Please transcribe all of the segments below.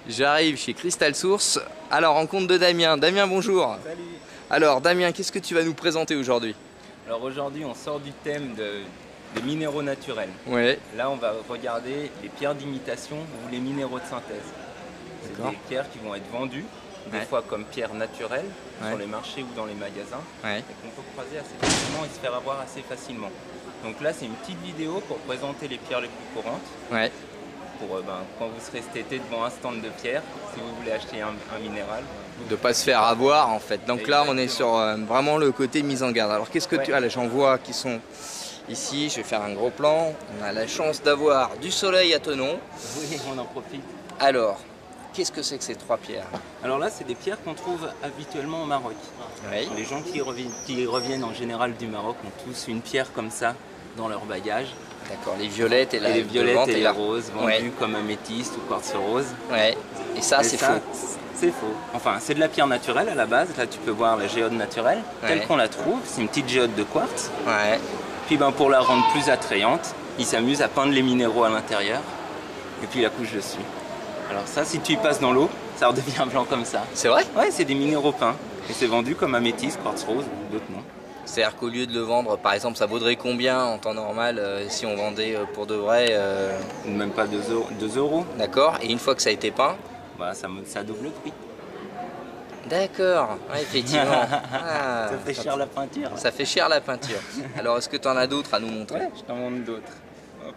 J'arrive chez Crystal Source. Alors, rencontre de Damien. Damien, bonjour. Salut. Alors, Damien, qu'est-ce que tu vas nous présenter aujourd'hui? Alors aujourd'hui, on sort du thème des minéraux naturels. Ouais. Là, on va regarder les pierres d'imitation ou les minéraux de synthèse. C'est des pierres qui vont être vendues, des fois comme pierres naturelles, sur les marchés ou dans les magasins, et qu'on peut croiser assez facilement et se faire avoir assez facilement. Donc là, c'est une petite vidéo pour présenter les pierres les plus courantes. Ouais. Pour quand vous serez cet été devant un stand de pierre, si vous voulez acheter un minéral. De pas se faire avoir en fait. Donc là, on est sur vraiment le côté mise en garde. Alors qu'est-ce que tu as là? J'en vois qui sont ici. Je vais faire un gros plan. On a la chance d'avoir du soleil à Thonon. Oui, on en profite. Alors, qu'est-ce que c'est que ces trois pierres? Alors là, c'est des pierres qu'on trouve habituellement au Maroc. Oui. Les gens qui reviennent en général du Maroc ont tous une pierre comme ça dans leur bagage. D'accord, les violettes et, les violettes et les roses vendues comme améthyste ou quartz rose. Ouais. Et ça, c'est faux. C'est faux. Enfin, c'est de la pierre naturelle à la base. Là, tu peux voir la géode naturelle telle qu'on la trouve. C'est une petite géode de quartz. Ouais. Puis pour la rendre plus attrayante, ils s'amusent à peindre les minéraux à l'intérieur et puis la couche dessus. Alors ça, si tu y passes dans l'eau, ça redevient blanc comme ça. C'est vrai? Ouais, c'est des minéraux peints. Et c'est vendu comme améthyste, quartz rose ou d'autres noms. C'est-à-dire qu'au lieu de le vendre, par exemple, ça vaudrait combien en temps normal si on vendait pour de vrai Même pas 2 euros. D'accord. Et une fois que ça a été peint? Bah, ça double le prix. D'accord, ouais, effectivement. Ça fait cher la peinture. Ça fait cher la peinture. Alors, est-ce que tu en as d'autres à nous montrer? Ouais, je t'en montre d'autres. Hop.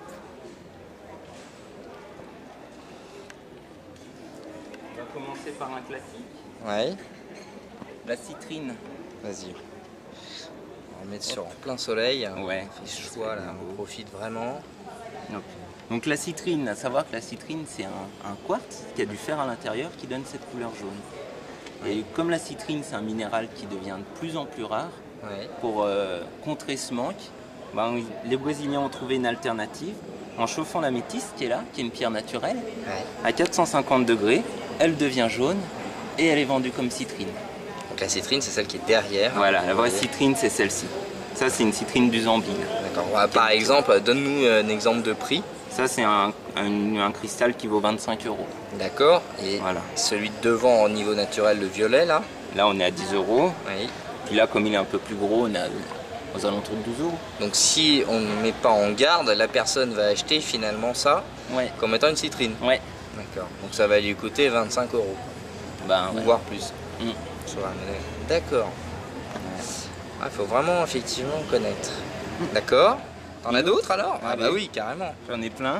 On va commencer par un classique. Ouais. La citrine. Vas-y. On va mettre sur en plein soleil. Ouais. Il fait chaud là, on profite vraiment. Hop. Donc la citrine, à savoir que la citrine c'est un quartz qui a du fer à l'intérieur qui donne cette couleur jaune. Et comme la citrine c'est un minéral qui devient de plus en plus rare, pour contrer ce manque, les Brésiliens ont trouvé une alternative en chauffant l'améthyste qui est là, qui est une pierre naturelle, à 450 degrés, elle devient jaune et elle est vendue comme citrine. Donc la citrine c'est celle qui est derrière. Voilà, la vraie citrine c'est celle-ci. Ça c'est une citrine du Zambie. D'accord. Par exemple, donne-nous un exemple de prix. Ça c'est un cristal qui vaut 25 euros. D'accord. Et voilà. Celui de devant au niveau naturel, le violet là? Là on est à 10 euros. Oui. Puis là comme il est un peu plus gros, on est aux alentours de 12 euros. Donc si on ne met pas en garde, la personne va acheter finalement ça comme étant une citrine? Ouais. D'accord. Donc ça va lui coûter 25 euros. Voire plus. Sur la monnaie. D'accord. Il faut vraiment effectivement connaître. D'accord. T'en as d'autres alors? Ah bah oui, carrément. J'en ai plein.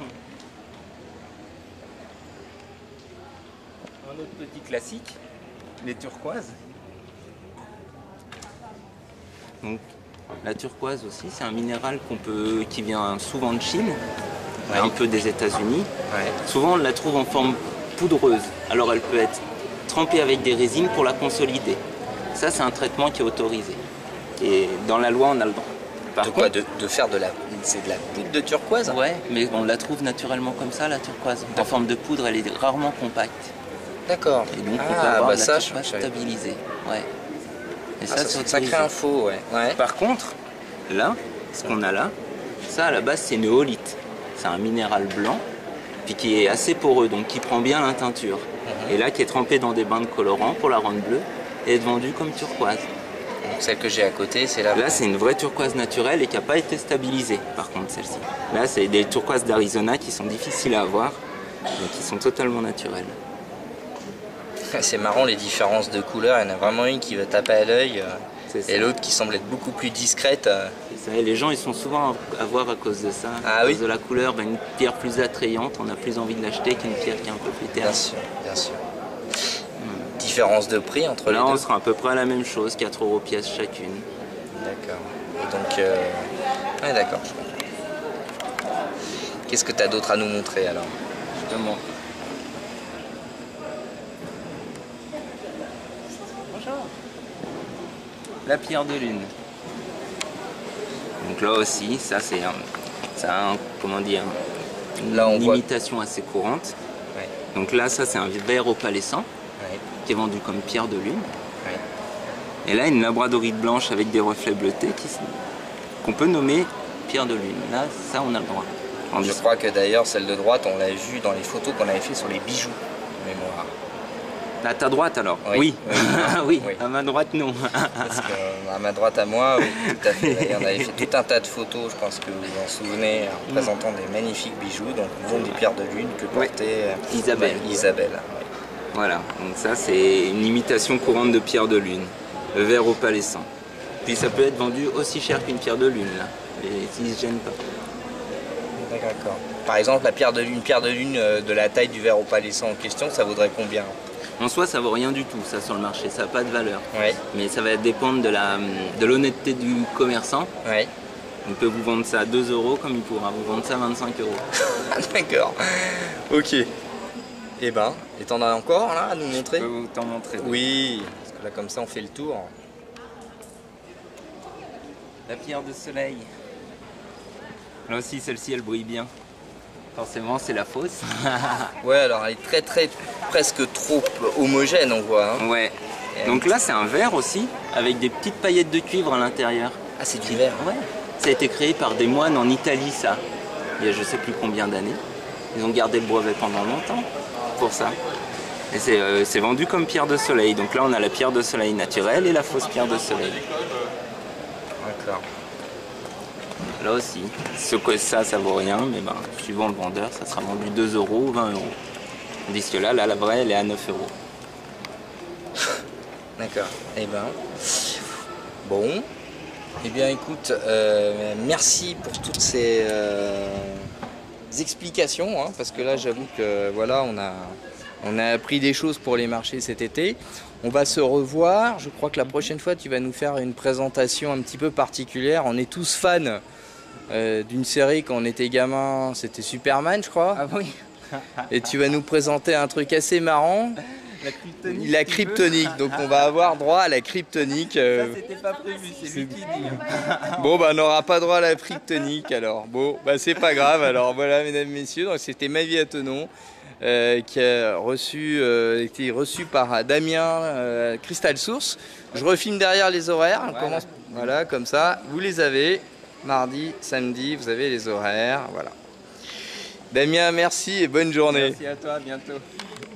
Un autre petit classique, les turquoises. Donc la turquoise aussi, c'est un minéral qui vient souvent de Chine, un peu des États-Unis. Souvent on la trouve en forme poudreuse. Alors elle peut être trempée avec des résines pour la consolider. Ça c'est un traitement qui est autorisé. Et dans la loi on a le droit. De faire c'est de la poudre de turquoise? Ouais, mais on la trouve naturellement comme ça, la turquoise. En forme de poudre, elle est rarement compacte. D'accord. Et donc on peut avoir la turquoise stabilisée. Ouais. Et ça, c'est une sacrée info, ouais. Par contre, là, ce qu'on a là, ça à la base c'est une néolite. C'est un minéral blanc, puis qui est assez poreux, donc qui prend bien la teinture. Et là, qui est trempé dans des bains de colorant pour la rendre bleue, et est vendue comme turquoise. Donc celle que j'ai à côté, c'est là. Là, c'est une vraie turquoise naturelle et qui n'a pas été stabilisée, par contre, celle-ci. Là, c'est des turquoises d'Arizona qui sont difficiles à avoir, mais qui sont totalement naturelles. C'est marrant les différences de couleurs. Il y en a vraiment une qui va taper à l'œil et l'autre qui semble être beaucoup plus discrète. C'est ça, et les gens ils sont souvent à voir à cause de ça, à cause de la couleur. Une pierre plus attrayante, on a plus envie de l'acheter qu'une pierre qui est un peu plus terne. Bien sûr, bien sûr. Différence de prix entre les deux? Là, on sera à peu près à la même chose, 4 euros pièce chacune. D'accord. Et donc, d'accord, je comprends. Qu'est-ce que tu as d'autre à nous montrer alors? Justement. Bonjour. La pierre de lune. Donc là aussi, ça c'est comment dire, une imitation assez courante. Donc là, ça c'est un verre opalescent. Qui est vendu comme pierre de lune. Et là, une labradorite blanche avec des reflets bleutés qu'on peut nommer pierre de lune. Là, ça, on a le droit. Je crois que d'ailleurs, celle de droite, on l'a vue dans les photos qu'on avait fait sur les bijoux. mémoire. À ta droite alors? Oui. Oui. À ma droite non. Parce qu'à ma droite à moi, oui, tout à fait. On avait fait tout un tas de photos, je pense que vous vous en souvenez, en présentant des magnifiques bijoux, donc des pierres de lune que portait Isabelle. Oui. Voilà, donc ça c'est une imitation courante de pierre de lune, le verre opalescent. Puis ça peut être vendu aussi cher qu'une pierre de lune, là, et s'ils ne se gênent pas. D'accord. Par exemple, la pierre de lune de la taille du verre opalescent en question, ça vaudrait combien? En soi, ça vaut rien du tout, ça, sur le marché, ça n'a pas de valeur. Ouais. Mais ça va dépendre de l'honnêteté du commerçant. Ouais. On peut vous vendre ça à 2 € comme il pourra vous vendre ça à 25 €. D'accord. Ok. Et t'en as encore là à nous montrer? Je peux vous t'en montrer. Oui, parce que là comme ça on fait le tour. La pierre de soleil. Là aussi, celle-ci, elle brille bien. Forcément, c'est la fausse. Ouais, alors elle est presque trop homogène, on voit. Hein. Ouais. Donc là, c'est un verre aussi, avec des petites paillettes de cuivre à l'intérieur. Ah, c'est du verre? Ouais. Ça a été créé par des moines en Italie, ça. Il y a je sais plus combien d'années. Ils ont gardé le brevet pendant longtemps pour ça. Et c'est vendu comme pierre de soleil. Donc là, on a la pierre de soleil naturelle et la fausse pierre de soleil. D'accord. Là aussi, ça vaut rien, mais suivant le vendeur, ça sera vendu 2 € ou 20 €. Tandis que là, la vraie, elle est à 9 €. D'accord. Bon. Eh bien, écoute, merci pour toutes ces explications, hein, parce que là, j'avoue que voilà, on a appris des choses pour les marchés cet été. On va se revoir. Je crois que la prochaine fois, tu vas nous faire une présentation un petit peu particulière. On est tous fans d'une série quand on était gamin, c'était Superman, je crois. Ah oui. Et tu vas nous présenter un truc assez marrant. La kryptonique. Donc on va avoir droit à la kryptonique. Ça c'était pas prévu, c'est lui qui dit. Bon on n'aura pas droit à la kryptonique alors. Bon c'est pas grave. Alors voilà mesdames, messieurs, donc c'était Ma vie à Thonon. Qui a été reçu par Damien Crystal Source. Je refilme derrière les horaires. On commence, voilà, comme ça. Vous les avez. Mardi, samedi, vous avez les horaires. Voilà. Damien, merci et bonne journée. Merci à toi, à bientôt.